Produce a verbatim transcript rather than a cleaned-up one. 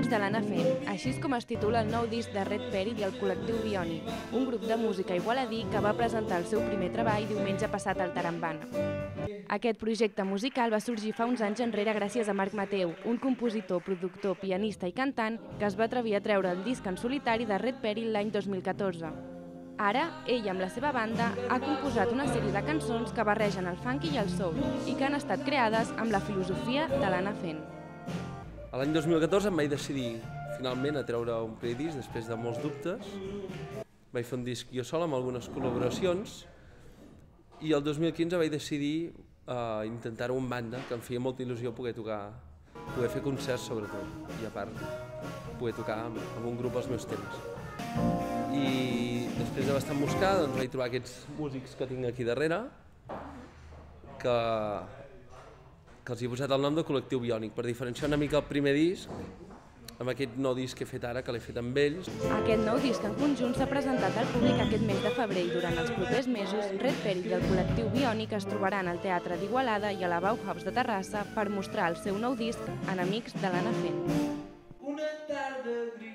Amics de l'Anna Fent, així és com es titula el nou disc de Red Peril i el col·lectiu Biònic, un grup de música igualadí que va presentar el seu primer treball diumenge passat al Tarambana. Aquest projecte musical va sorgir fa uns anys enrere gràcies a Marc Mateu, un compositor, productor, pianista i cantant que es va atrevir a treure el disc en solitari de Red Peril l'any dos mil catorze. Ara, ell amb la seva banda ha composat una sèrie de cançons que barregen el funky i el soul i que han estat creades amb la filosofia de l'Anna Fent. L'any dos mil catorze em vaig decidir finalment a treure un primer disc després de molts dubtes. Vaig fer un disc jo sol amb algunes col·laboracions i el dos mil quinze vaig decidir uh, intentar-ho amb banda, que em feia molta il·lusió poder tocar, poder fer concerts sobretot i a part poder tocar amb, amb un grup als meus temps. I després de bastant buscar doncs, vaig trobar aquests músics que tinc aquí darrere que, que els he posat el nom de Col·lectiu Biònic per diferenciar una mica el primer disc amb aquest nou disc que he fet ara, que l'he fet amb ells. Aquest nou disc en conjunt s'ha presentat al públic aquest mes de febrer i durant els propers mesos Red Peril i el Col·lectiu Biònic es trobaran al Teatre d'Igualada i a la Bauhaus de Terrassa per mostrar el seu nou disc en Amics de l'Anna Fent. Una tarda